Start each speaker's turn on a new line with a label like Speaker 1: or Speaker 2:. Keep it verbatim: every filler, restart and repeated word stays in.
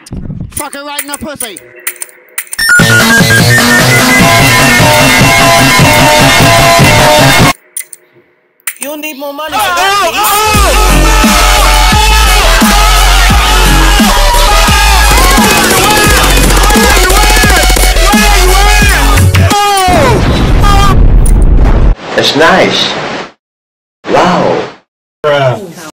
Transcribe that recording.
Speaker 1: Fucking right in the pussy.
Speaker 2: You need more money.
Speaker 3: Oh,
Speaker 2: oh,
Speaker 3: oh, oh. That's nice. Wow.
Speaker 4: Bruh.